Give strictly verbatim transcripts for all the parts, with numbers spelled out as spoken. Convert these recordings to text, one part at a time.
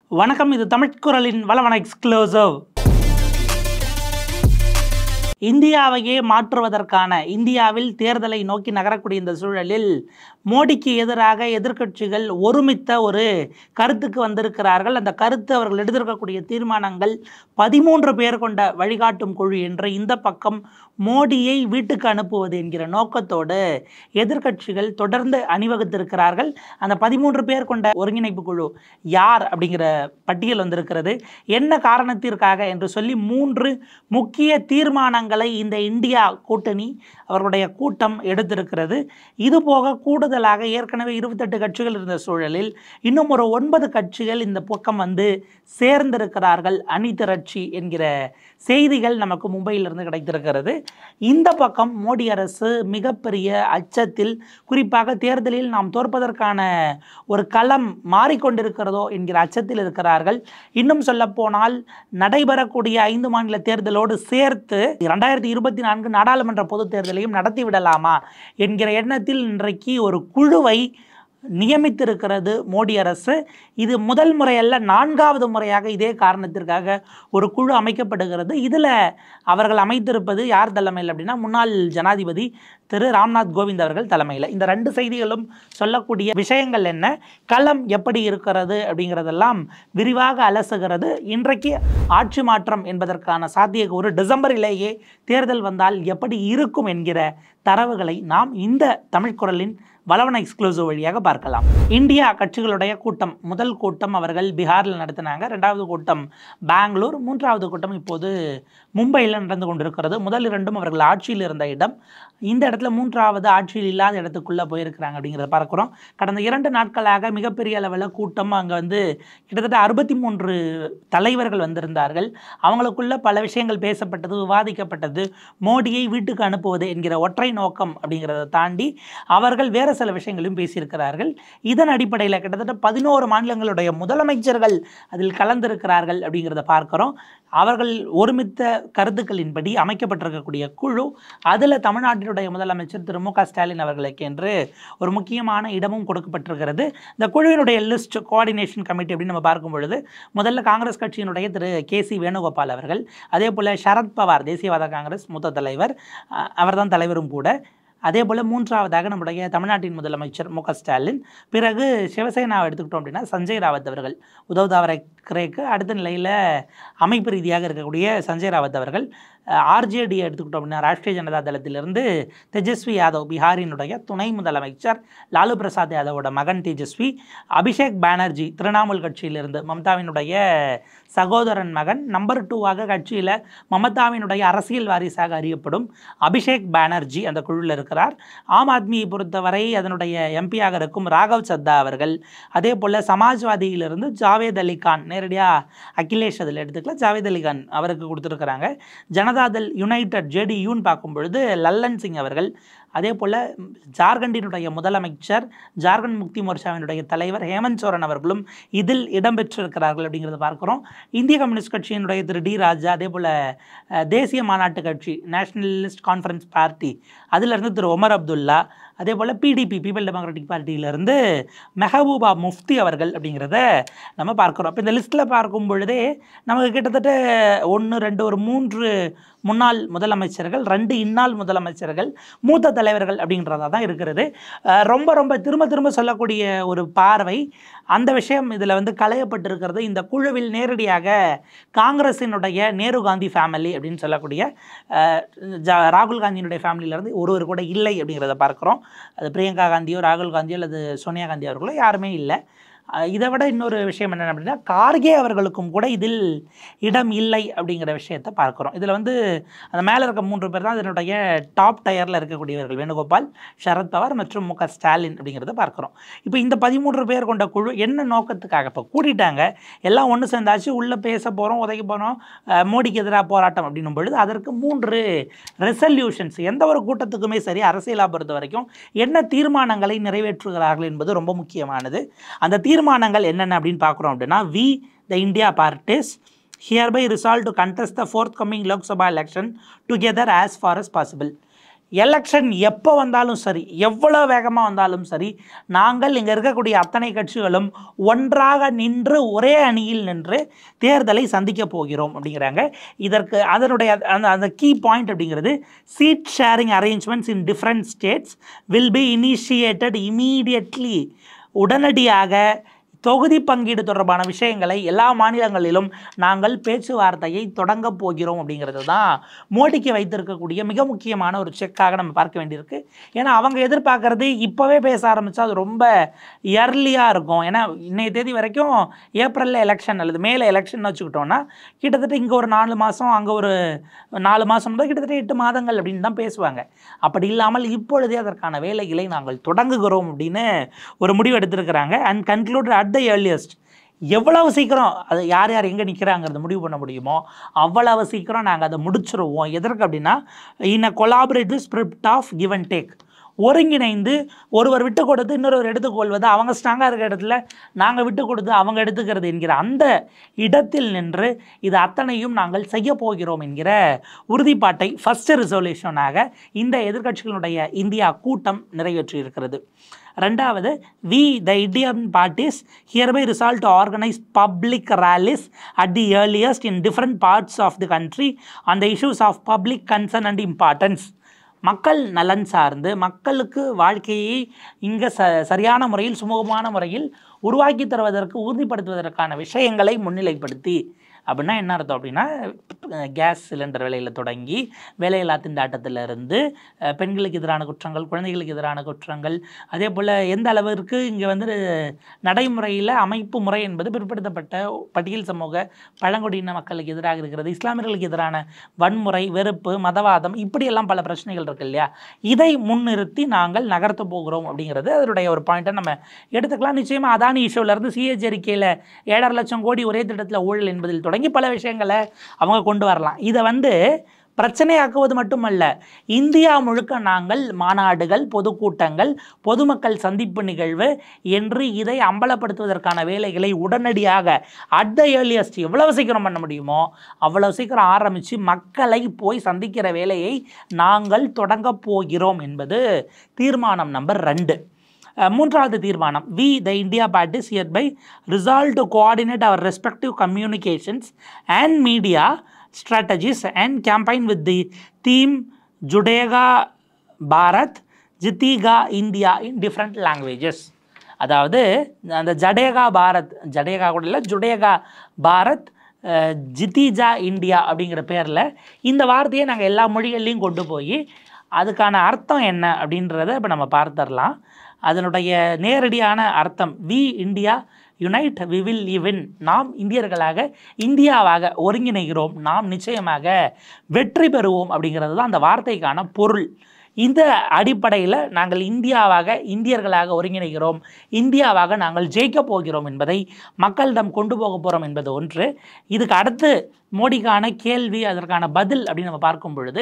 வணக்கம். இது தமிழ்குரலின் வளவன எக்ஸ்க்ளூசிவ். இந்தியாவையே மாற்றுவதற்கான இந்தியாவில் தேர்தலை நோக்கி நகரக்கூடிய இந்த சூழலில் மோடிக்கு எதிராக எதிர்க்கட்சிகள் ஒருமித்த ஒரு கருத்துக்கு வந்திருக்கிறார்கள். அந்த கருத்து அவர்கள் எடுத்திருக்கக்கூடிய தீர்மானங்கள் பதிமூன்று பேர் கொண்ட வழிகாட்டும் குழு என்ற இந்த பக்கம் மோடியை வீட்டுக்கு அனுப்புவது என்கிற நோக்கத்தோடு எதிர்க்கட்சிகள் தொடர்ந்து அணிவகுத்திருக்கிறார்கள். அந்த பதிமூன்று பேர் கொண்ட ஒருங்கிணைப்பு குழு யார் அப்படிங்கிற பட்டியல் வந்திருக்கிறது. என்ன காரணத்திற்காக என்று சொல்லி மூன்று முக்கிய தீர்மானங்களை இந்த இந்தியா கூட்டணி அவர்களுடைய கூட்டம் எடுத்திருக்கிறது. இது போக கூடுதலாக ஏற்கனவே இருபத்தெட்டு கட்சிகள் இருந்த சூழலில் இன்னும் ஒரு ஒன்பது கட்சிகள் இந்த பக்கம் வந்து சேர்ந்திருக்கிறார்கள். அணி திரட்சி என்கிற செய்திகள் நமக்கு மும்பையிலிருந்து கிடைத்திருக்கிறது. இந்த பக்கம் மோடி அரசு மிகப்பெரிய அச்சத்தில், குறிப்பாக தேர்தலில் நாம் தோற்பதற்கான ஒரு களம் மாறிக்கொண்டிருக்கிறதோ என்கிற அச்சத்தில் இருக்கிறார்கள். இன்னும் சொல்லப்போனால் நடைபெறக்கூடிய ஐந்து மாநில தேர்தலோடு சேர்த்து இரண்டாயிரத்தி இருபத்தி நான்கு நாடாளுமன்ற பொதுத் தேர்தலையும் நடத்திவிடலாமா என்கிற எண்ணத்தில் இன்றைக்கு ஒரு குழுவை நியமித்திருக்கிறது மோடி அரசு. இது முதல் முறையல்ல, நான்காவது முறையாக இதே காரணத்திற்காக ஒரு குழு அமைக்கப்படுகிறது. இதில் அவர்கள் அமைத்திருப்பது யார் தலைமையில் அப்படின்னா, முன்னாள் ஜனாதிபதி திரு ராம்நாத் கோவிந்த் அவர்கள் தலைமையில். இந்த ரெண்டு செய்திகளும் சொல்லக்கூடிய விஷயங்கள் என்ன, களம் எப்படி இருக்கிறது அப்படிங்கிறதெல்லாம் விரிவாக அலசுகிறது. இன்றைக்கு ஆட்சி மாற்றம் என்பதற்கான சாத்தியக்கூறு டிசம்பரிலேயே தேர்தல் வந்தால் எப்படி இருக்கும் என்கிற தரவுகளை நாம் இந்த தமிழ்குரலின் வளவன எக்ஸ்க்ளூசிவ் வழியாக பார்க்கலாம். இந்தியா கட்சிகளுடைய கூட்டம், முதல் கூட்டம் அவர்கள் பீகாரில் நடத்தினாங்க, ரெண்டாவது கூட்டம் பெங்களூர், மூன்றாவது கூட்டம் இப்போது மும்பையில் நடந்து கொண்டிருக்கிறது. முதல் இரண்டும் அவர்கள் ஆட்சியில் இருந்த இடம். இந்த இடத்துல மூன்றாவது ஆட்சியில் இல்லாத இடத்துக்குள்ளே போயிருக்கிறாங்க அப்படிங்கிறத பார்க்குறோம். கடந்த இரண்டு நாட்களாக மிகப்பெரிய அளவில் கூட்டம் அங்கே வந்து கிட்டத்தட்ட அறுபத்தி மூன்று தலைவர்கள் வந்திருந்தார்கள். அவங்களுக்குள்ள பல விஷயங்கள் பேசப்பட்டது, விவாதிக்கப்பட்டது. மோடியை வீட்டுக்கு அனுப்புவது என்கிற ஒற்றை நோக்கம் அப்படிங்கிறத தாண்டி அவர்கள் வேறு சில விஷயங்களையும் பேசியிருக்கிறார்கள். இதன் அடிப்படையில் கிட்டத்தட்ட பதினோரு மாநிலங்களுடைய முதலமைச்சர்கள் அதில் கலந்திருக்கிறார்கள் அப்படிங்கிறத பார்க்குறோம். அவர்கள் ஒருமித்த கருத்துக்களின்படி அமைக்கப்பட்டிருக்கக்கூடிய குழு, அதில் தமிழ்நாட்டினுடைய முதலமைச்சர் திரு மு க ஸ்டாலின் அவர்களுக்கு என்று ஒரு முக்கியமான இடமும் கொடுக்கப்பட்டிருக்கிறது. இந்த குழுவினுடைய லிஸ்ட் கோஆர்டினேஷன் கமிட்டி அப்படின்னு நம்ம பார்க்கும் பொழுது முதல்ல காங்கிரஸ் கட்சியினுடைய திரு கே சி வேணுகோபால் அவர்கள், அதே போல் சரத்பவார் தேசியவாத காங்கிரஸ் மூத்த தலைவர், அவர்தான் தலைவரும் கூட. அதே போல் மூன்றாவதாக நம்முடைய தமிழ்நாட்டின் முதலமைச்சர் மு க ஸ்டாலின். பிறகு சிவசேனாவை எடுத்துக்கிட்டோம் அப்படின்னா சஞ்சய் ராவத் அவர்கள், உத்தவ் தாக்கரேக்கு அடுத்த நிலையில் அமைப்பு ரீதியாக இருக்கக்கூடிய சஞ்சய் ராவத் அவர்கள். ஆர்ஜேடியை எடுத்துக்கிட்டோம் அப்படின்னா ராஷ்ட்ரிய ஜனதா தளத்திலிருந்து தேஜஸ்வி யாதவ், பீகாரினுடைய துணை முதலமைச்சர் லாலு பிரசாத் யாதவோட மகன் தேஜஸ்வி. அபிஷேக் பானர்ஜி திரிணாமுல் கட்சியிலிருந்து மம்தாவினுடைய சகோதரன் மகன். நம்பர் டூவாக கட்சியில் மமதாவினுடைய அரசியல் வாரிசாக அறியப்படும் அபிஷேக் பானர்ஜி அந்த குழுவில் இருக்கிறார். ஆம் ஆத்மியை பொறுத்தவரை அதனுடைய எம்பியாக இருக்கும் ராகவ் சத்தா அவர்கள். அதே போல் சமாஜ்வாதியிலிருந்து ஜாவேத் அலி கான், நேரடியாக அகிலேஷ் அதில் எடுத்துக்கலாம், ஜாவேத் அலி கான் அவருக்கு கொடுத்துருக்குறாங்க. ஜனதாதள் யுனைடெட் ஜேடியூன்னு பார்க்கும் பொழுது லல்லன் சிங் அவர்கள். அதே போல் ஜார்க்கண்டினுடைய முதலமைச்சர், ஜார்க்கண்ட் முக்தி மோர்ச்சாவினுடைய தலைவர் ஹேமந்த் சோரன் அவர்களும் இதில் இடம்பெற்றிருக்கிறார்கள் அப்படிங்கிறத பார்க்குறோம். இந்திய கம்யூனிஸ்ட் கட்சியினுடைய திரு டி ராஜா, அதே போல் தேசிய மாநாட்டு கட்சி நேஷனலிஸ்ட் கான்ஃபரன்ஸ் பார்ட்டி அதிலிருந்து திரு ஒமர் அப்துல்லா, அதே போல் பிடிபி பீப்பிள் டெமோக்ராட்டிக் பார்ட்டியிலிருந்து மெஹபூபா முஃப்தி அவர்கள் அப்படிங்கிறத நம்ம பார்க்குறோம். இப்போ இந்த லிஸ்ட்டில் பார்க்கும் பொழுதே நமக்கு கிட்டத்தட்ட ஒன்று ரெண்டு ஒரு மூன்று முன்னாள் முதலமைச்சர்கள், ரெண்டு இந்நாள் முதலமைச்சர்கள், மூத்த தலைவர்கள் அப்படின்றதா தான் இருக்கிறது. ரொம்ப ரொம்ப திரும்ப திரும்ப சொல்லக்கூடிய ஒரு பார்வை அந்த விஷயம் இதில் வந்து களையப்பட்டிருக்கிறது. இந்த குழுவில் நேரடியாக காங்கிரஸினுடைய நேரு காந்தி ஃபேமிலி அப்படின்னு சொல்லக்கூடிய ராகுல் காந்தியினுடைய ஃபேமிலியிலேருந்து ஒருவர் கூட இல்லை அப்படிங்கிறத பார்க்குறோம். அது பிரியங்கா காந்தியோ ராகுல் காந்தியோ அல்லது சோனியா காந்தி அவர்களோ யாருமே இல்லை. இதை விட இன்னொரு விஷயம் என்ன அப்படின்னா, கார்கே அவர்களுக்கும் கூட இதில் இடம் இல்லை அப்படிங்கிற விஷயத்தை பார்க்குறோம். இதில் வந்து அந்த மேலே இருக்க மூன்று பேர் தான் இதனுடைய டாப் டயரில் இருக்கக்கூடியவர்கள், வேணுகோபால், சரத்பவார் மற்றும் மு க ஸ்டாலின் அப்படிங்கிறத பார்க்குறோம். இப்போ இந்த பதிமூன்று பேர் கொண்ட குழு என்ன நோக்கத்துக்காக இப்போ கூட்டிட்டாங்க, எல்லாம் ஒன்று சேர்ந்தாச்சு, உள்ளே பேச போகிறோம், உதைக்க போகிறோம், மோடிக்கு எதிராக போராட்டம் அப்படின்னும் பொழுது அதற்கு மூன்று ரெசல்யூஷன்ஸ், எந்த ஒரு கூட்டத்துக்குமே சரி அரசியலாக பொறுத்த வரைக்கும் என்ன தீர்மானங்களை நிறைவேற்றுகிறார்கள் என்பது ரொம்ப முக்கியமானது. அந்த தீர்மானங்கள் என்னென்ன அப்படின்னு பார்க்குறோம் அப்படின்னா, we the India parties hereby resolve to contest the forthcoming Lok Sabha election together as far as possible. Election எப்போ வந்தாலும் சரி, எவ்வளோ வேகமாக வந்தாலும் சரி, நாங்கள் இங்கே இருக்கக்கூடிய அத்தனை கட்சிகளும் ஒன்றாக நின்று ஒரே அணியில் நின்று தேர்தலை சந்திக்க போகிறோம் அப்படிங்கிறாங்க. இதற்கு அதனுடைய அந்த அந்த கீ பாயிண்ட் அப்படிங்கிறது, seat sharing arrangements in different states will be initiated immediately. உடனடியாக தொகுதி பங்கீடு தொடர்பான விஷயங்களை எல்லா மாநிலங்களிலும் நாங்கள் பேச்சுவார்த்தையை தொடங்க போகிறோம் அப்படிங்கிறது தான் மோடிக்கு வைத்திருக்கக்கூடிய மிக முக்கியமான ஒரு செக்காக நம்ம பார்க்க வேண்டியிருக்கு. ஏன்னா அவங்க எதிர்பார்க்கறது இப்போவே பேச ஆரம்பித்தா அது ரொம்ப இயர்லியாக இருக்கும். ஏன்னா இன்னைய தேதி வரைக்கும் ஏப்ரலில் எலெக்ஷன் அல்லது மேலே எலெக்ஷன் வச்சுக்கிட்டோன்னா கிட்டத்தட்ட இங்கே ஒரு நாலு மாதம் அங்கே ஒரு நாலு மாதம் தான், கிட்டத்தட்ட எட்டு மாதங்கள் அப்படின்னு தான் பேசுவாங்க. அப்படி இல்லாமல் இப்பொழுதே அதற்கான வேலைகளை நாங்கள் தொடங்குகிறோம் அப்படின்னு ஒரு முடிவு எடுத்திருக்கிறாங்க. And conclude at the earliest. எவ்வளவு சீக்கிரம் அது யார் யார் எங்கே நிற்கிறாங்கிறத முடிவு பண்ண முடியுமோ அவ்வளவு சீக்கிரம் நாங்கள் அதை முடிச்சிருவோம். எதற்கு அப்படின்னா, in a collaborative spirit of give and take. ஒருங்கிணைந்து ஒருவர் விட்டு கொடுத்து இன்னொருவர் எடுத்துக்கொள்வது, அவங்க ஸ்ட்ராங்காக இருக்கிற இடத்துல நாங்கள் விட்டு கொடுத்து அவங்க எடுத்துக்கிறது என்கிற அந்த இடத்தில் நின்று இது அத்தனையும் நாங்கள் செய்ய போகிறோம் என்கிற உறுதிப்பாட்டை ஃபஸ்ட்டு ரிசல்யூஷனாக இந்த எதிர்க்கட்சிகளுடைய இந்தியா கூட்டம் நிறைவேற்றியிருக்கிறது. ரெண்டாவது, we the Indian parties hereby resolve to organise public rallies at the earliest in different parts of the country on the issues of public concern and importance. மக்கள் நலன் சார்ந்து மக்களுக்கு வாழ்க்கையை இங்கே ச சரியான முறையில் சுமூகமான முறையில் உருவாக்கி தருவதற்கு உறுதிப்படுத்துவதற்கான விஷயங்களை முன்னிலைப்படுத்தி. அப்படின்னா என்ன அர்த்தம் அப்படின்னா, கேஸ் சிலிண்டர் விலையில் தொடங்கி வேலையில்லா திண்டாட்டத்திலிருந்து பெண்களுக்கு எதிரான குற்றங்கள், குழந்தைகளுக்கு எதிரான குற்றங்கள், அதே போல் எந்த அளவிற்கு இங்கே வந்து நடைமுறையில் அமைப்பு முறை என்பது பிற்படுத்தப்பட்ட பட்டியல் சமூக பழங்குடியின மக்களுக்கு எதிராக இருக்கிறது, இஸ்லாமியர்களுக்கு எதிரான வன்முறை, வெறுப்பு, மதவாதம், இப்படியெல்லாம் பல பிரச்சனைகள் இருக்கு இல்லையா, இதை முன்னிறுத்தி நாங்கள் நகர்த்த போகிறோம் அப்படிங்கிறது அதனுடைய ஒரு பாயிண்ட்டை நம்ம எடுத்துக்கலாம். நிச்சயமாக அதானி இஷ்யூவிலேருந்து சிஏஜி அறிக்கையில் ஏழரை லட்சம் கோடி ஒரே திட்டத்தில் ஊழல் என்பதில் தொடங்கி பல விஷயங்களை அவங்க கொண்டு வரலாம். இதை வந்து பிரச்சனையாக்குவது மட்டுமல்ல, இந்தியா முழுக்க நாங்கள் மாநாடுகள், பொதுக்கூட்டங்கள், பொதுமக்கள் சந்திப்பு நிகழ்வு என்று இதை அம்பலப்படுத்துவதற்கான வேலைகளை உடனடியாக அட் த ஏர்லியஸ்ட் எவ்வளவு சீக்கிரம் பண்ண முடியுமோ அவ்வளவு சீக்கிரம் ஆரம்பித்து மக்களை போய் சந்திக்கிற வேலையை நாங்கள் தொடங்க போகிறோம் என்பது தீர்மானம் நம்பர் ரெண்டு. மூன்றாவது தீர்மானம், we the India parties hereby resolve to coordinate our respective communications and media strategies and campaign with the theme Judega Bharat Jitega India in different languages. அதாவது அந்த ஜடேகா பாரத், ஜடேகா கூட இல்லை, ஜுடேகா பாரத் ஜிதிஜா இந்தியா அப்படிங்கிற பேரில் இந்த வார்த்தையை நாங்கள் எல்லா மொழிகள்லையும் கொண்டு போய் அதுக்கான அர்த்தம் என்ன அப்படின்றத இப்போ நம்ம பார்த்துடலாம். அதனுடைய நேரடியான அர்த்தம், we India unite we will live. நாம் இந்தியர்களாக இந்தியாவாக ஒருங்கிணைகிறோம், நாம் நிச்சயமாக வெற்றி பெறுவோம் அப்படிங்கிறது தான் அந்த வார்த்தைக்கான பொருள். இந்த அடிப்படையில் நாங்கள் இந்தியாவாக இந்தியர்களாக ஒருங்கிணைகிறோம், இந்தியாவாக நாங்கள் ஜெயிக்க போகிறோம் என்பதை மக்களிடம் கொண்டு போக போகிறோம் என்பது ஒன்று. இதுக்கு அடுத்து மோடிக்கான கேள்வி, அதற்கான பதில் அப்படின்னு நம்ம பார்க்கும் பொழுது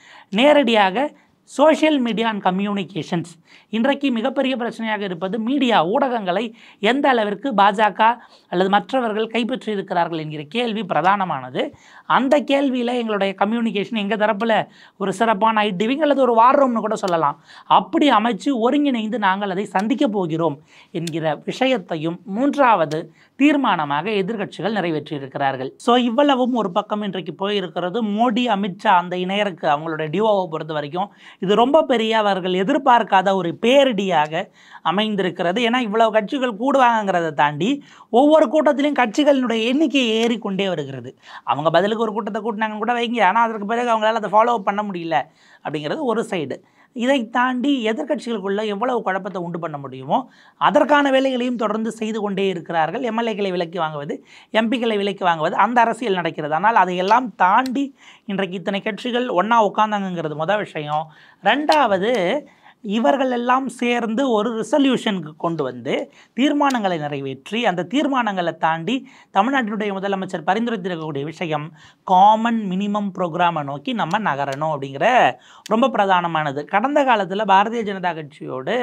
நேரடியாக சோஷியல் மீடியா அண்ட் கம்யூனிகேஷன்ஸ். இன்றைக்கு மிகப்பெரிய பிரச்சனையாக இருப்பது மீடியா, ஊடகங்களை எந்த அளவிற்கு பாஜக அல்லது மற்றவர்கள் கைப்பற்றி இருக்கிறார்கள் என்கிற கேள்வி பிரதானமானது. அந்த கேள்வியில் எங்களுடைய கம்யூனிகேஷன் எங்கள் தரப்பில் ஒரு சிறப்பான ஐடிவிங் அல்லது ஒரு வார் ரூம்னு கூட சொல்லலாம், அப்படி அமைச்சு ஒருங்கிணைந்து நாங்கள் அதை சந்திக்க போகிறோம் என்கிற விஷயத்தையும் மூன்றாவது தீர்மானமாக எதிர்க்கட்சிகள் நிறைவேற்றியிருக்கிறார்கள். ஸோ இவ்வளவும் ஒரு பக்கம் இன்றைக்கு போயிருக்கிறது. மோடி, அமித்ஷா அந்த இணையருக்கு அவங்களுடைய டிஓவை பொறுத்த வரைக்கும் இது ரொம்ப பெரிய அவர்கள் எதிர்பார்க்காத ஒரு பேரிடியாக அமைந்திருக்கிறது. ஏன்னா இவ்வளவு கட்சிகள் கூடுவாங்கிறத தாண்டி ஒவ்வொரு கூட்டத்திலையும் கட்சிகளினுடைய எண்ணிக்கை ஏறிக்கொண்டே வருகிறது. அவங்க பதிலுக்கு ஒரு கூட்டத்தை கூட்டினாங்க கூட வைங்க, ஆனால் அதற்கு பிறகு அவங்களால அதை ஃபாலோ பண்ண முடியல அப்படிங்கிறது ஒரு சைடு. இதை தாண்டி எதிர்க்கட்சிகளுக்குள்ள எவ்வளவு குழப்பத்தை உண்டு பண்ண முடியுமோ அதற்கான வேலைகளையும் தொடர்ந்து செய்து கொண்டே இருக்கிறார்கள். எம்எல்ஏக்களை விலக்கி வாங்குவது, எம்பிக்களை விலக்கி வாங்குவது, அந்த அரசியல் நடக்கிறது. ஆனால் அதையெல்லாம் தாண்டி இன்றைக்கு இத்தனை கட்சிகள் ஒன்றா உட்காந்தாங்கிறது முதல் விஷயம். ரெண்டாவது, இவர்கள் எல்லாம் சேர்ந்து ஒரு ரிசல்யூஷனுக்கு கொண்டு வந்து தீர்மானங்களை நிறைவேற்றி அந்த தீர்மானங்களை தாண்டி தமிழ்நாட்டினுடைய முதலமைச்சர் பரிந்துரைத்திருக்கக்கூடிய விஷயம் காமன் மினிமம் ப்ரோக்ராமை நோக்கி நம்ம நகரணும் அப்படிங்கிற ரொம்ப பிரதானமானது. கடந்த காலத்தில் பாரதிய ஜனதா கட்சியோடு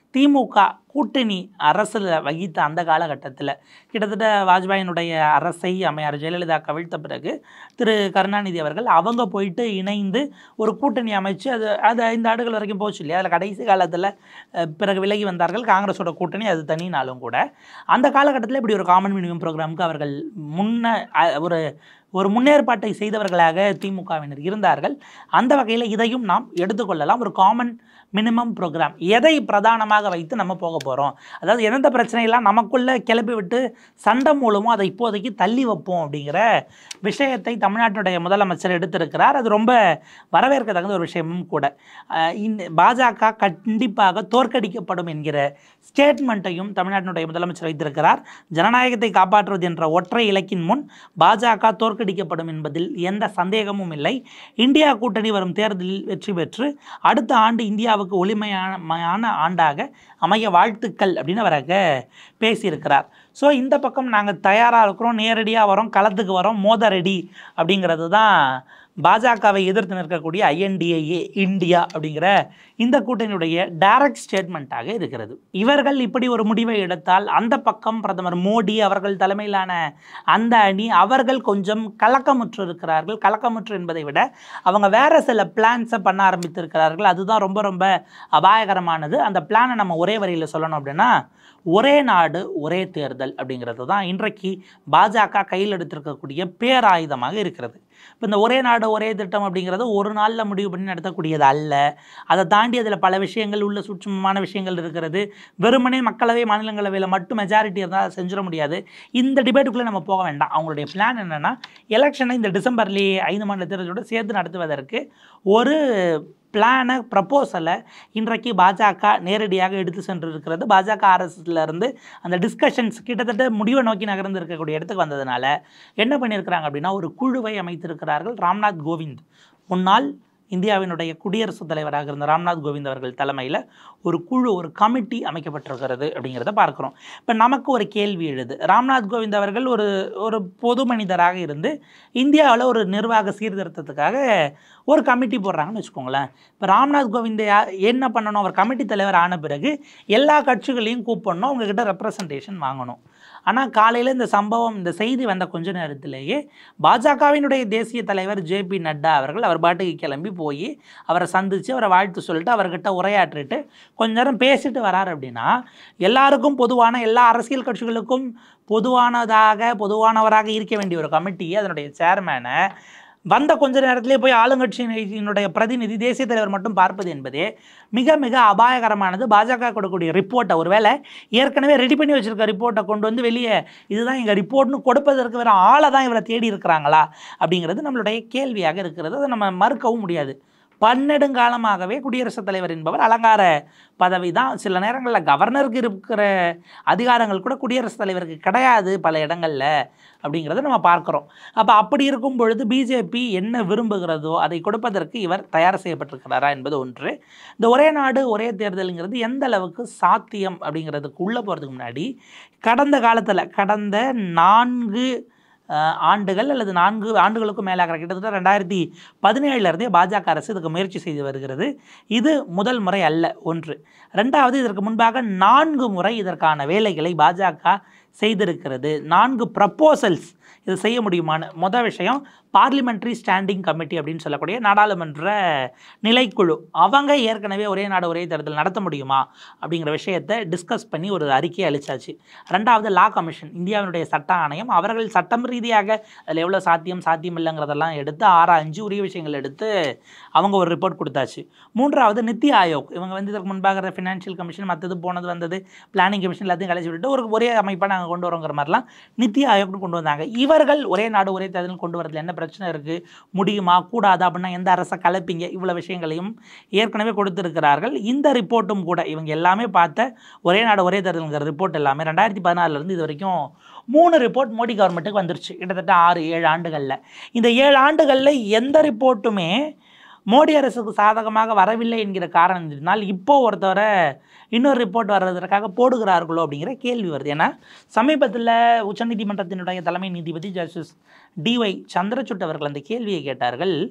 திமுக கூட்டணி அரசில் வகித்த அந்த காலகட்டத்தில் கிட்டத்தட்ட வாஜ்பாயினுடைய அரசை அம்மையார் ஜெயலலிதா கவிழ்த்த பிறகு திரு கருணாநிதி அவர்கள் அவங்க போயிட்டு இணைந்து ஒரு கூட்டணி அமைச்சு அது அது ஐந்து ஆண்டுகள் வரைக்கும் போச்சு இல்லையா. அதில் கடைசி காலத்தில் பிறகு விலகி வந்தார்கள். காங்கிரஸோட கூட்டணி அது தனினாலும் கூட அந்த காலகட்டத்தில் இப்படி ஒரு காமன் மினிமம் ப்ரோக்ராமுக்கு அவர்கள் முன்ன ஒரு ஒரு முன்னேற்பாட்டை செய்தவர்களாக திமுகவினர் இருந்தார்கள். அந்த வகையில் இதையும் நாம் எடுத்துக்கொள்ளலாம். ஒரு காமன் மினிமம் ப்ரோக்ராம் எதை பிரதானமாக வைத்து நம்ம போக போகிறோம், அதாவது எந்தெந்த பிரச்சனையெல்லாம் நமக்குள்ளே கிளப்பி விட்டு சண்டை மூலமோ அதை இப்போதைக்கு தள்ளி வைப்போம் அப்படிங்கிற விஷயத்தை தமிழ்நாட்டினுடைய முதலமைச்சர் எடுத்திருக்கிறார். அது ரொம்ப வரவேற்கத்தகுந்த ஒரு விஷயமும் கூட. இந்த பாஜக கண்டிப்பாக தோற்கடிக்கப்படும் என்கிற ஸ்டேட்மெண்ட்டையும் தமிழ்நாட்டினுடைய முதலமைச்சர் வைத்திருக்கிறார். ஜனநாயகத்தை காப்பாற்றுவது என்ற ஒற்றை இலக்கின் முன் பாஜக தோற்கடிக்கப்படும் என்பதில் எந்த சந்தேகமும் இல்லை. இந்தியா கூட்டணி வரும் தேர்தலில் வெற்றி பெற்று அடுத்த ஆண்டு இந்தியாவுக்கு ஒளிமையான ஆண்டாக அமைய வாழ்த்துக்கள் அப்படின்னு அவராக பேசியிருக்கிறார். ஸோ இந்த பக்கம் நாங்கள் தயாராக இருக்கிறோம், நேரடியாக வரோம், களத்துக்கு வரோம், மோத ரெடி அப்படிங்கிறது தான் பாஜகவை எதிர்த்து நிற்கக்கூடிய ஐஎன்டிஏ இந்தியா அப்படிங்கிற இந்த கூட்டணியுடைய டைரக்ட் ஸ்டேட்மெண்ட்டாக இருக்கிறது. இவர்கள் இப்படி ஒரு முடிவை எடுத்தால் அந்த பக்கம் பிரதமர் மோடி அவர்கள் தலைமையிலான அந்த அணி அவர்கள் கொஞ்சம் கலக்கமுற்று இருக்கிறார்கள். கலக்கமுற்று என்பதை விட அவங்க வேற சில பிளான்ஸை பண்ண ஆரம்பித்திருக்கிறார்கள். அதுதான் ரொம்ப ரொம்ப அபாயகரமானது. அந்த பிளானை நம்ம ஒரே வரியில் சொல்லணும் அப்படின்னா ஒரே நாடு ஒரே தேர்தல் அப்படிங்கிறது தான் இன்றைக்கு பாஜக கையில் எடுத்திருக்கக்கூடிய பேராயுதமாக இருக்கிறது. இப்போ இந்த ஒரே நாடு ஒரே திட்டம் அப்படிங்கிறது ஒரு நாளில் முடிவு பண்ணி நடத்தக்கூடியது அல்ல. அதை தாண்டி அதில் பல விஷயங்கள் உள்ள சூட்சமமான விஷயங்கள் இருக்கிறது. வெறுமனே மக்களவை மாநிலங்களவையில் மட்டும் மெஜாரிட்டி இருந்தால் செஞ்சிட முடியாது. இந்த டிபேட்டுக்குள்ளே நம்ம போக வேண்டாம். அவங்களுடைய பிளான் என்னென்னா எலெக்ஷனை இந்த டிசம்பர்லேயே ஐந்து மாநில தேர்தலோடு சேர்த்து நடத்துவதற்கு ஒரு பிளானை ப்ரப்போசலை இன்றைக்கு பாஜக நேரடியாக எடுத்து சென்று இருக்கிறது. பாஜக ஆர்எஸ்எஸ்லேருந்து அந்த டிஸ்கஷன்ஸ் கிட்டத்தட்ட முடிவை நோக்கி நகர்ந்து இருக்கக்கூடிய இடத்துக்கு வந்ததுனால என்ன பண்ணியிருக்கிறாங்க அப்படின்னா ஒரு குழுவை அமைத்திருக்கிறார்கள். ராம்நாத் கோவிந்த் முன்னாள் இந்தியாவினுடைய குடியரசுத் தலைவராக இருந்த ராம்நாத் கோவிந்த் அவர்கள் தலைமையில் ஒரு குழு ஒரு கமிட்டி அமைக்கப்பட்டிருக்கிறது அப்படிங்கிறத பார்க்குறோம். இப்போ நமக்கு ஒரு கேள்வி எழுது. ராம்நாத் கோவிந்த் அவர்கள் ஒரு ஒரு பொது மனிதராக இருந்து இந்தியாவில் ஒரு நிர்வாக சீர்திருத்தத்துக்காக ஒரு கமிட்டி போடுறாங்கன்னு வச்சுக்கோங்களேன். இப்போ ராம்நாத் கோவிந்த் என்ன பண்ணணும், அவர் கமிட்டி தலைவர் ஆன பிறகு எல்லா கட்சிகளையும் கூப்பிடணும், அவங்கக்கிட்ட ரெப்ரசன்டேஷன் வாங்கணும். ஆனால் காலையில் இந்த சம்பவம் இந்த செய்தி வந்த கொஞ்ச நேரத்திலேயே பாஜகவினுடைய தேசிய தலைவர் ஜே பி நட்டா அவர்கள் அவர் பாட்டுக்கு கிளம்பி போய் அவரை சந்தித்து அவரை வாழ்த்து சொல்லிட்டு அவர்கிட்ட உரையாற்றிட்டு கொஞ்ச நேரம் பேசிட்டு வரார். அப்படின்னா எல்லாருக்கும் பொதுவான எல்லா அரசியல் கட்சிகளுக்கும் பொதுவானதாக பொதுவானவராக இருக்க வேண்டிய ஒரு கமிட்டியை அதனுடைய சேர்மேனை வந்த கொஞ்ச நேரத்திலே போய் ஆளுங்கட்சியினுடைய பிரதிநிதி தேசிய தலைவர் மட்டும் பார்ப்பது என்பதே மிக மிக அபாயகரமானது. பாஜக கொடுக்கக்கூடிய ரிப்போர்ட்டை ஒருவேளை ஏற்கனவே ரெடி பண்ணி வச்சுருக்க ரிப்போர்ட்டை கொண்டு வந்து வெளியே இதுதான் எங்கள் ரிப்போர்ட்னு கொடுப்பதற்கு வேறு ஆளை தான் இவரை தேடி இருக்கிறாங்களா அப்படிங்கிறது நம்மளுடைய கேள்வியாக இருக்கிறது. அதை நம்ம மறுக்கவும் முடியாது. பன்னெடுங்காலமாகவே குடியரசுத் தலைவர் என்பவர் அலங்கார பதவி தான். சில நேரங்களில் கவர்னருக்கு இருக்கிற அதிகாரங்கள் கூட குடியரசுத் தலைவருக்கு கிடையாது பல இடங்களில் அப்படிங்கிறத நம்ம பார்க்குறோம். அப்போ அப்படி இருக்கும் பொழுது பிஜேபி என்ன விரும்புகிறதோ அதை கொடுப்பதற்கு இவர் தயார் செய்யப்பட்டிருக்கிறாரா என்பது ஒன்று. இந்த ஒரே நாடு ஒரே தேர்தலுங்கிறது எந்த அளவுக்கு சாத்தியம் அப்படிங்கிறதுக்கு உள்ளே போகிறதுக்கு முன்னாடி கடந்த காலத்தில் கடந்த நான்கு ஆண்டுகள் அல்லது நான்கு ஆண்டுகளுக்கும் மேலாக கிட்டத்தட்ட ரெண்டாயிரத்தி பதினேழுலேருந்தே பாஜக அரசு இதுக்கு முயற்சி செய்து வருகிறது. இது முதல் முறை அல்ல ஒன்று. ரெண்டாவது, இதற்கு முன்பாக நான்கு முறை இதற்கான வேலைகளை பாஜக செய்திருக்கிறது. நான்கு ப்ரப்போசல்ஸ் இது செய்ய முடியுமான மொதல் விஷயம் பார்லிமெண்ட்ரி ஸ்டாண்டிங் கமிட்டி அப்படின்னு சொல்லக்கூடிய நாடாளுமன்ற நிலைக்குழு. அவங்க ஏற்கனவே ஒரே நாடு ஒரே தேர்தல் நடத்த முடியுமா அப்படிங்கிற விஷயத்தை டிஸ்கஸ் பண்ணி ஒரு அறிக்கையை அளித்தாச்சு. ரெண்டாவது லா கமிஷன், இந்தியாவினுடைய சட்ட ஆணையம், அவர்கள் சட்டம் ரீதியாக அதில் எவ்வளோ சாத்தியம் சாத்தியம் இல்லைங்கிறதெல்லாம் எடுத்து ஆராய்ஞ்சு உரிய விஷயங்கள் எடுத்து அவங்க ஒரு ரிப்போர்ட் கொடுத்தாச்சு. மூன்றாவது நித்தி ஆயோக், இவங்க வந்து இதற்கு முன்பாக ஃபினான்ஷியல் கமிஷன் மற்றது போனது வந்தது பிளானிங் கமிஷன் எல்லாத்தையும் கழிச்சு விட்டுட்டு ஒரு ஒரே அமைப்பாக நாங்கள் கொண்டு வரோங்கிற மாதிரிலாம் நித்தி ஆயோக்னு கொண்டு வந்தாங்க. இவர்கள் ஒரே நாடு ஒரே தேர்தல் கொண்டு வரதுல என்ன பிரச்சனை இருக்குது, முடியுமா கூடாதா அப்படின்னா எந்த அரசை கலப்பீங்க, இவ்வளோ விஷயங்களையும் ஏற்கனவே கொடுத்துருக்கிறார்கள். இந்த ரிப்போர்ட்டும் கூட இவங்க எல்லாமே பார்த்த ஒரே நாடு ஒரே தேர்தலுங்கிற ரிப்போர்ட் எல்லாமே ரெண்டாயிரத்தி பதினாறுலேருந்து இது வரைக்கும் மூணு ரிப்போர்ட் மோடி கவர்மெண்ட்டுக்கு வந்துருச்சு. கிட்டத்தட்ட ஆறு ஏழு ஆண்டுகளில் இந்த ஏழு ஆண்டுகளில் எந்த ரிப்போர்ட்டுமே மோடி அரசுக்கு சாதகமாக வரவில்லை என்கிற காரணத்தினால் இப்போ ஒருத்தவரை இன்னொரு ரிப்போர்ட் வர்றதற்காக போடுகிறார்களோ அப்படிங்கிற கேள்வி வருது. ஏன்னா சமீபத்தில் உச்சநீதிமன்றத்தினுடைய தலைமை நீதிபதி ஜஸ்டிஸ் டிஒய் சந்திரசூட் அவர்கள் அந்த கேள்வியை கேட்டார்கள்.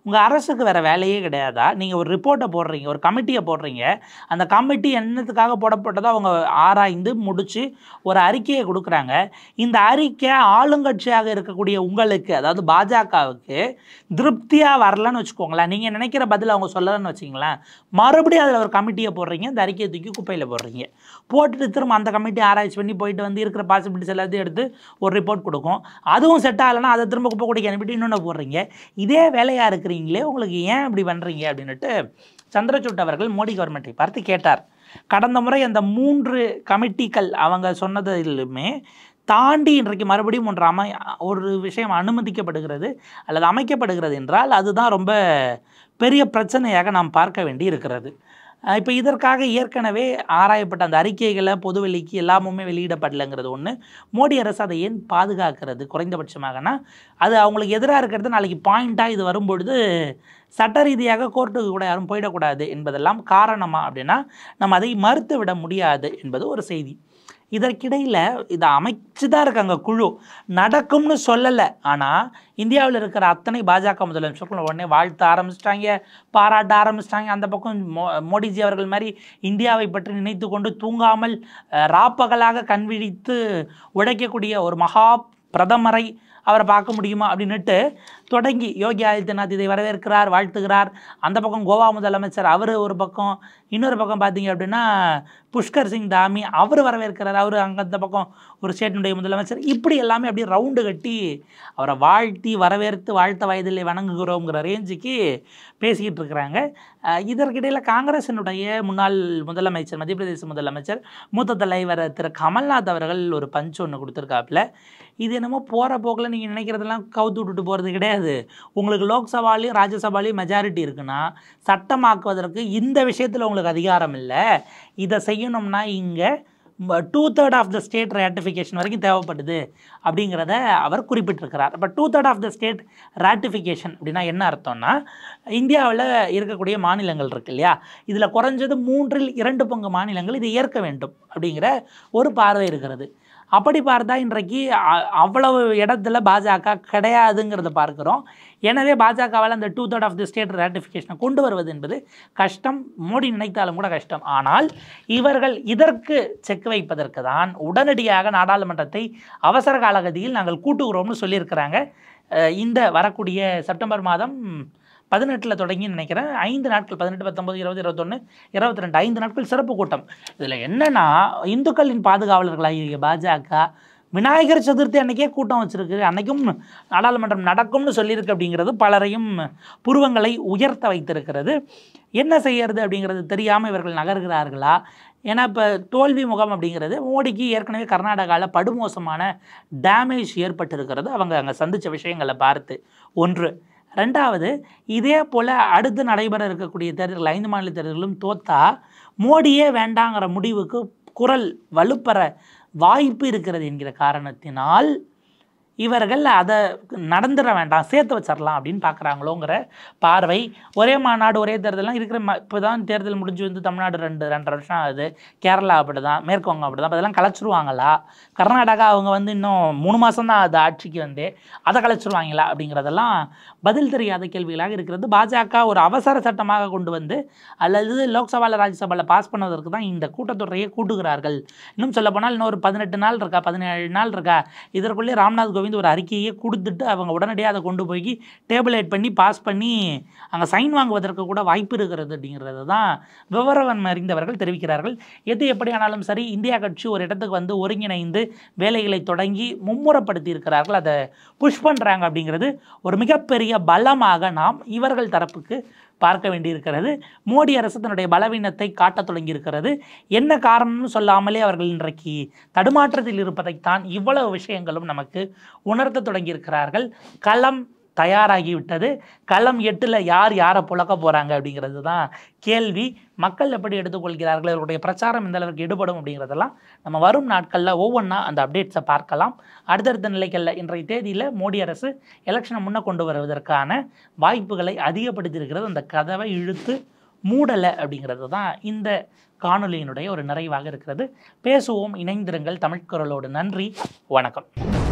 உங்கள் அரசுக்கு வேறு வேலையே கிடையாதா? நீங்கள் ஒரு ரிப்போர்ட்டை போடுறீங்க, ஒரு கமிட்டியை போடுறீங்க, அந்த கமிட்டி என்னத்துக்காக போடப்பட்டதோ அவங்க ஆராய்ந்து முடித்து ஒரு அறிக்கையை கொடுக்குறாங்க. இந்த அறிக்கை ஆளுங்கட்சியாக இருக்கக்கூடிய உங்களுக்கு, அதாவது பாஜகவுக்கு திருப்தியாக வரலன்னு வச்சுக்கோங்களேன், நீங்கள் நினைக்கிற பதில் அவங்க சொல்லலன்னு வச்சிங்களேன், மறுபடியும் அதில் ஒரு கமிட்டியை போடுறீங்க, இந்த அறிக்கையை தூக்கி குப்பையில் போடுறீங்க. போட்டுட்டு திரும்ப அந்த கமிட்டி ஆராய்ச்சி பண்ணி போயிட்டு வந்து இருக்கிற பாசிபிலிட்டிஸ் எல்லாத்தையும் எடுத்து ஒரு ரிப்போர்ட் கொடுக்கும். அதுவும் செட் ஆகலைன்னா அதை திரும்ப குப்பை கூடிக்கு அனுப்பிட்டு இன்னொன்று போடுறீங்க. இதே வேலையாக இருக்கிறீங்களே, உங்களுக்கு ஏன் இப்படி பண்ணுறீங்க அப்படின்னுட்டு சந்திரசூட் அவர்கள் மோடி கவர்மெண்ட்டை பார்த்து கேட்டார். கடந்த முறை அந்த மூன்று கமிட்டிகள் அவங்க சொன்னதிலுமே தாண்டி இன்றைக்கு மறுபடியும் ஒன்று அமை ஒரு விஷயம் அனுமதிக்கப்படுகிறது அல்லது அமைக்கப்படுகிறது என்றால் அதுதான் ரொம்ப பெரிய பிரச்சனையாக நாம் பார்க்க வேண்டி இருக்கிறது. இப்போ இதற்காக ஏற்கனவே ஆராயப்பட்ட அந்த அறிக்கைகளை பொதுவெளிக்கு எல்லாமுமே வெளியிடப்படலைங்கிறது ஒன்று. மோடி அரசு அதை ஏன் பாதுகாக்கிறது குறைந்தபட்சமாகனா, அது அவங்களுக்கு எதிராக இருக்கிறது நாளைக்கு பாயிண்ட்டாக இது வரும்பொழுது சட்ட ரீதியாக கோர்ட்டுக்கு கூட யாரும் போயிடக்கூடாது என்பதெல்லாம் காரணமா அப்படின்னா நம்ம அதை மறுத்து விட முடியாது என்பது ஒரு செய்தி. இதற்கிடையில் இதை அமைச்சு தான் இருக்காங்க குழு, நடக்கும்னு சொல்லலை. ஆனால் இந்தியாவில் இருக்கிற அத்தனை பாஜக முதலமைச்சர்கள் உடனே வாழ்த்த ஆரம்பிச்சிட்டாங்க, பாராட்ட ஆரம்பிச்சிட்டாங்க. அந்த பக்கம் மோ மோடிஜி அவர்கள் மாதிரி இந்தியாவை பற்றி நினைத்து கொண்டு தூங்காமல் ராப்பகலாக கண்விழித்து உழைக்கக்கூடிய ஒரு மகா பிரதமரை அவரை பார்க்க முடியுமா அப்படின்னுட்டு தொடங்கி யோகி ஆதித்யநாத் இதை வரவேற்கிறார், வாழ்த்துகிறார். அந்த பக்கம் கோவா முதலமைச்சர் அவர் ஒரு பக்கம், இன்னொரு பக்கம் பார்த்தீங்க அப்படின்னா புஷ்கர் சிங் தாமி அவர் வரவேற்கிறார், அவர் அங்கே அந்த பக்கம் ஒரு ஸ்டேட்டினுடைய முதலமைச்சர். இப்படி எல்லாமே அப்படியே ரவுண்டு கட்டி அவரை வாழ்த்தி வரவேற்று வாழ்த்த வயதிலே வணங்குகிறோங்கிற ரேஞ்சுக்கு பேசிக்கிட்டு இருக்கிறாங்க. இதற்கிடையில் காங்கிரசினுடைய முன்னாள் முதலமைச்சர், மத்திய பிரதேச முதலமைச்சர், மூத்த தலைவர் திரு கமல்நாத் அவர்கள் ஒரு பஞ்ச் ஒன்று கொடுத்துருக்காப்புல. இது என்னமோ போகிற போக்கில் நீங்கள் நினைக்கிறதெல்லாம் கவுத்து விட்டுட்டு போகிறது கிடையாது. உங்களுக்கு லோக்சபாலையும் ராஜ்யசபாலையும் மெஜாரிட்டி இருக்குன்னா சட்டமாக்குவதற்கு இந்த விஷயத்தில் உங்களுக்கு அதிகாரம் இல்லை. இதை செய்யணும்னா இங்கே two third of the state ratification வரைக்கும் தேவைப்படுது அப்படிங்கிறத அவர் குறிப்பிட்டிருக்கிறார். இப்போ two third of the state ratification அப்படின்னா என்ன அர்த்தம்னா, இந்தியாவில் இருக்கக்கூடிய மாநிலங்கள் இருக்கு இல்லையா, இதில் குறைஞ்சது மூன்றில் இரண்டு பங்கு மாநிலங்கள் இதை ஏற்க வேண்டும் அப்படிங்கிற ஒரு பார்வை இருக்கிறது. அப்படி பார்த்தா இன்றைக்கு அவ்வளவு இடத்துல பாஜக கிடையாதுங்கிறத பார்க்குறோம். எனவே பாஜகவால் அந்த two third of the state ரேட்டிஃபிகேஷனை கொண்டு வருவது என்பது கஷ்டம், மோடி நினைத்தாலும் கூட கஷ்டம். ஆனால் இவர்கள் இதற்கு செக் வைப்பதற்கு தான் உடனடியாக நாடாளுமன்றத்தை அவசர காலகதியில் நாங்கள் கூட்டுகிறோம்னு சொல்லியிருக்கிறாங்க. இந்த வரக்கூடிய செப்டம்பர் மாதம் பதினெட்டில் தொடங்கி நினைக்கிறேன், ஐந்து நாட்கள், பதினெட்டு பத்தொம்பது இருபது இருபத்தொன்று இருபத்தி ரெண்டு ஐந்து நாட்கள் சிறப்பு கூட்டம். இதில் என்னென்னா, இந்துக்களின் பாதுகாவலர்களாகிய பாஜக விநாயகர் சதுர்த்தி அன்றைக்கே கூட்டம் வச்சுருக்கு, அன்றைக்கும் நாடாளுமன்றம் நடக்கும்னு சொல்லியிருக்கு அப்படிங்கிறது பலரையும் புருவங்களை உயர்த்த வைத்திருக்கிறது. என்ன செய்யறது அப்படிங்கிறது தெரியாமல் இவர்கள் நகர்கிறார்களா? ஏன்னா இப்போ தோல்வி முகம் அப்படிங்கிறது மோடிக்கு ஏற்கனவே கர்நாடகாவில் படுமோசமான டேமேஜ் ஏற்பட்டிருக்கிறது அவங்க அங்கே சந்தித்த விஷயங்களை பார்த்து. ஒன்று. ரெண்டாவது, இதே போல் அடுத்து நடைபெற இருக்கக்கூடிய தேர்தல்கள், ஐந்து மாநில தேர்தல்களும் தோத்தா மோடியே வேண்டாங்கிற முடிவுக்கு குரல் வலுப்பெற வாய்ப்பு இருக்கிறது என்கிற காரணத்தினால் இவர்கள் அதை நடந்துட வேண்டாம், சேர்த்து வச்சிடலாம் அப்படின்னு பார்க்குறாங்களோங்கிற பார்வை. ஒரே மாநாடு ஒரே தேர்தலாம் இருக்கிற ம இப்போ தான் தேர்தல் முடிஞ்சு வந்து தமிழ்நாடு ரெண்டு ரெண்டரை வருஷம் ஆகுது, கேரளா அப்படி தான், மேற்கு வங்கம் அப்படி தான். அதெல்லாம் கலைச்சிருவாங்களா? கர்நாடகா அவங்க வந்து இன்னும் மூணு மாதம் தான் அது ஆட்சிக்கு வந்து, அதை கலைச்சிருவாங்களா அப்படிங்கிறதெல்லாம் பதில் தெரியாத கேள்விகளாக இருக்கிறது. பாஜக ஒரு அவசர சட்டமாக கொண்டு வந்து அல்லது லோக்சபாவில் ராஜ்யசபாவில் பாஸ் பண்ணுவதற்கு தான் இந்த கூட்டத்தொடரையே கூட்டுகிறார்கள். இன்னும் சொல்லப்போனால் இன்னும் ஒரு பதினெட்டு நாள் இருக்கா, பதினேழு நாள் இருக்கா, இதற்குள்ளே ராம்நாத் கோவிந்த் ஒரு அறிக்கையை கொடுத்துட்டு அவங்க உடனடியாக அதை கொண்டு போய் டேபிளேட் பண்ணி பாஸ் பண்ணி அங்கே சைன் வாங்குவதற்கு கூட வாய்ப்பு இருக்கிறது அப்படிங்கிறது தான் விவரம் அறிந்தவர்கள் தெரிவிக்கிறார்கள். எது எப்படியானாலும் சரி, இந்தியா கட்சி ஒரு இடத்துக்கு வந்து ஒருங்கிணைந்து வேலைகளை தொடங்கி மும்முரப்படுத்தி இருக்கிறார்கள், அதை புஷ் பண்ணுறாங்க அப்படிங்கிறது ஒரு மிகப்பெரிய பலமாக நாம் இவர்கள் தரப்புக்கு பார்க்க வேண்டியிருக்கிறது. மோடி அரசு தன்னுடைய பலவீனத்தை காட்டத் தொடங்கியிருக்கிறது. என்ன காரணம்னு சொல்லாமலே அவர்கள் இன்றைக்கு தடுமாற்றத்தில் இருப்பதைத்தான் இவ்வளவு விஷயங்களும் நமக்கு உணர்த்த தொடங்கியிருக்கிறார்கள். களம் தயாராகிவிட்டது. களம் எட்டில் யார் யாரை புழக்க போகிறாங்க அப்படிங்கிறது தான் கேள்வி. மக்கள் எப்படி எடுத்துக்கொள்கிறார்கள், அவருடைய பிரச்சாரம் எந்த அளவுக்கு ஈடுபடும் அப்படிங்கிறதெல்லாம் நம்ம வரும் நாட்களில் ஒவ்வொன்றா அந்த அப்டேட்ஸை பார்க்கலாம். அடுத்தடுத்த நிலைகளில் இன்றைய தேதியில் மோடி அரசு எலெக்ஷனை முன்னே கொண்டு வருவதற்கான வாய்ப்புகளை அதிகப்படுத்தியிருக்கிறது. அந்த கதவை இழுத்து மூடலை அப்படிங்கிறது தான் இந்த காணொலியினுடைய ஒரு நிறைவாக இருக்கிறது. பேசுவோம், இணைந்திருங்கள் தமிழ்குரலோடு. நன்றி, வணக்கம்.